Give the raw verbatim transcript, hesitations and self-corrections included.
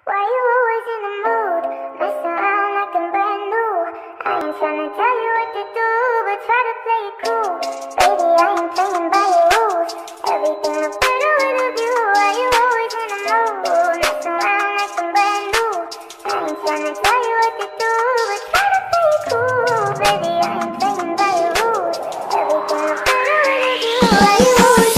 Why you always in the mood? Mess around like I'm brand new. I ain't tryna tell you what to do, but try to play it cool. Baby, I ain't playing by your rules. Everything looks better with a view. Why you always in the mood? Mess around like I'm brand new. I ain't tryna tell you what to do, but try to play it cool. Baby, I ain't playing by your rules. Everything looks better with a view. Why you always